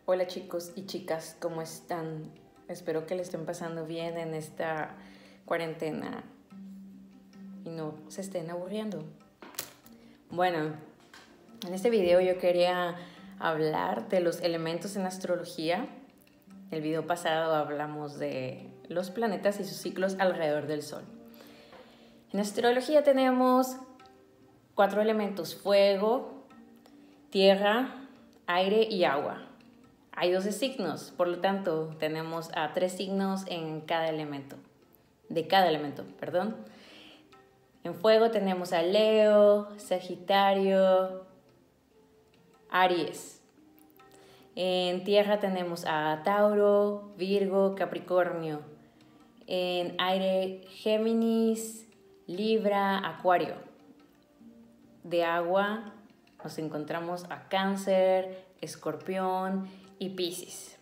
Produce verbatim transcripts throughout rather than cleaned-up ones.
Hola chicos y chicas, ¿cómo están? Espero que le estén pasando bien en esta cuarentena y no se estén aburriendo. Bueno, en este video yo quería hablar de los elementos en astrología. En el video pasado hablamos de los planetas y sus ciclos alrededor del Sol. En astrología tenemos cuatro elementos: fuego, tierra, aire y agua. Hay doce signos, por lo tanto, tenemos a tres signos en cada elemento, de cada elemento, perdón. En fuego tenemos a Leo, Sagitario, Aries. En tierra tenemos a Tauro, Virgo, Capricornio. En aire, Géminis, Libra, Acuario. De agua nos encontramos a Cáncer, Escorpión y Piscis.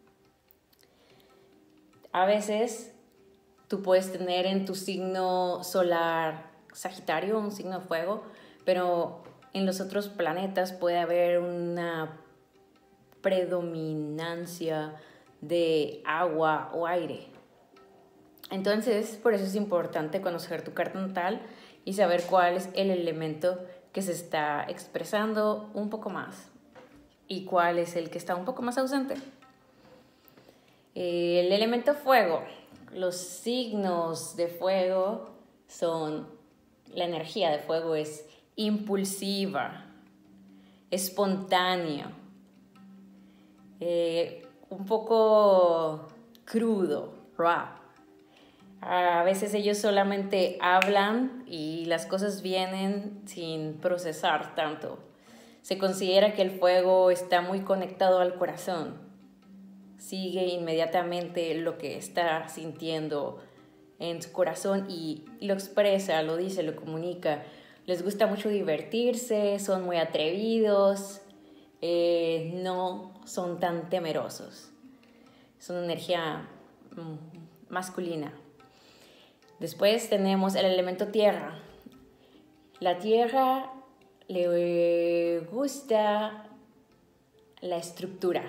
A veces tú puedes tener en tu signo solar Sagitario, un signo de fuego, pero en los otros planetas puede haber una predominancia de agua o aire. Entonces, por eso es importante conocer tu carta natal y saber cuál es el elemento que se está expresando un poco más y cuál es el que está un poco más ausente. El elemento fuego. Los signos de fuego son, la energía de fuego es impulsiva, espontánea, eh, un poco crudo, raw. A veces ellos solamente hablan y las cosas vienen sin procesar tanto. Se considera que el fuego está muy conectado al corazón. Sigue inmediatamente lo que está sintiendo en su corazón y lo expresa, lo dice, lo comunica. Les gusta mucho divertirse, son muy atrevidos, eh, no son tan temerosos. Es una energía mm, masculina. Después tenemos el elemento tierra. La tierra le gusta la estructura.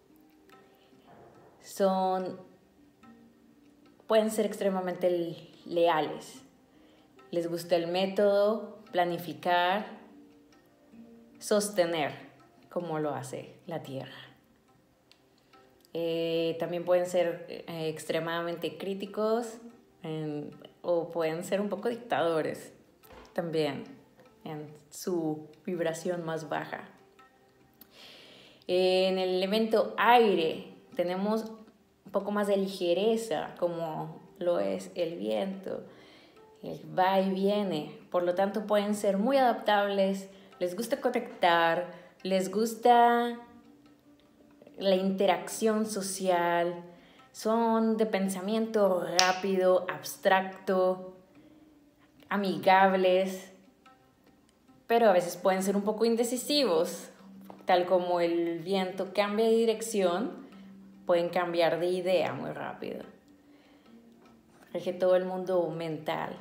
Son, pueden ser extremadamente leales. Les gusta el método, planificar, sostener, como lo hace la tierra. Eh, también pueden ser eh, extremadamente críticos en, o pueden ser un poco dictadores también en su vibración más baja. En el elemento aire tenemos un poco más de ligereza, como lo es el viento, el va y viene. Por lo tanto, pueden ser muy adaptables, les gusta conectar, les gusta la interacción social, son de pensamiento rápido, abstracto, amigables, pero a veces pueden ser un poco indecisivos. Tal como el viento cambia de dirección, pueden cambiar de idea muy rápido. Rige todo el mundo mental.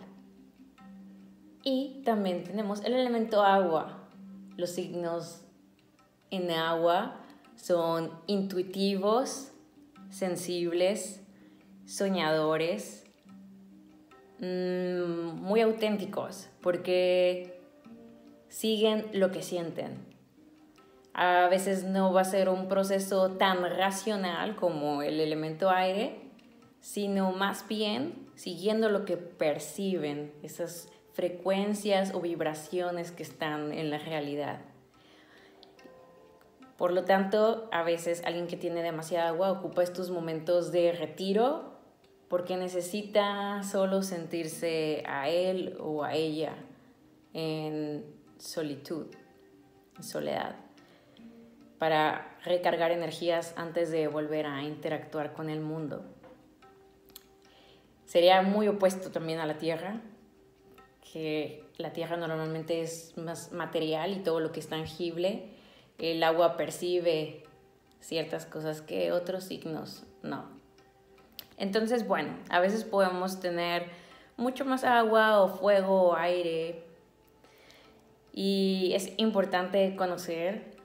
Y también tenemos el elemento agua. Los signos en agua son intuitivos, sensibles, soñadores, mmm, muy auténticos, porque siguen lo que sienten. A veces no va a ser un proceso tan racional como el elemento aire, sino más bien siguiendo lo que perciben, esas frecuencias o vibraciones que están en la realidad. Por lo tanto, a veces alguien que tiene demasiada agua ocupa estos momentos de retiro porque necesita solo sentirse a él o a ella en solitud, en soledad, para recargar energías antes de volver a interactuar con el mundo. Sería muy opuesto también a la tierra, que la tierra normalmente es más material y todo lo que es tangible. El agua percibe ciertas cosas que otros signos no. Entonces, bueno, a veces podemos tener mucho más agua o fuego o aire y es importante conocer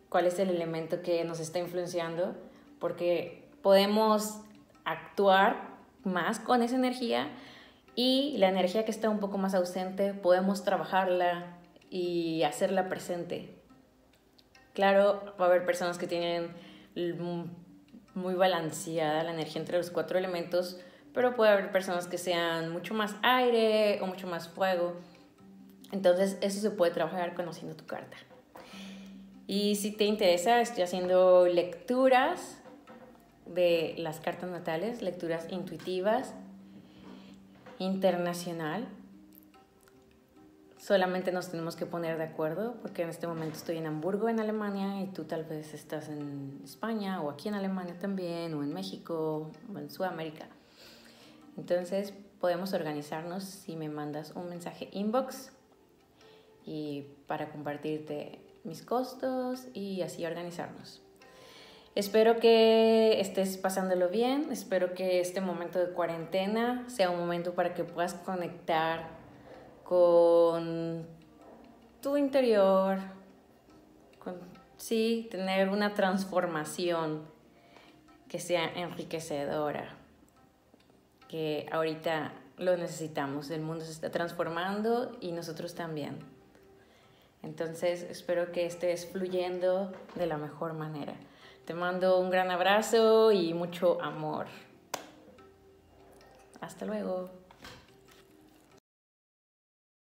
cuál es el elemento que nos está influenciando, porque podemos actuar más con esa energía y la energía que está un poco más ausente podemos trabajarla y hacerla presente. Claro, va a haber personas que tienen muy balanceada la energía entre los cuatro elementos, pero puede haber personas que sean mucho más aire o mucho más fuego. Entonces eso se puede trabajar conociendo tu carta. Y si te interesa, estoy haciendo lecturas de las cartas natales, lecturas intuitivas, internacional. Solamente nos tenemos que poner de acuerdo, porque en este momento estoy en Hamburgo, en Alemania, y tú tal vez estás en España, o aquí en Alemania también, o en México, o en Sudamérica. Entonces podemos organizarnos si me mandas un mensaje inbox y para compartirte mis costos y así organizarnos. Espero que estés pasándolo bien, espero que este momento de cuarentena sea un momento para que puedas conectar con tu interior, con, sí, tener una transformación que sea enriquecedora, que ahorita lo necesitamos, el mundo se está transformando y nosotros también. Entonces espero que estés fluyendo de la mejor manera. Te mando un gran abrazo y mucho amor. Hasta luego.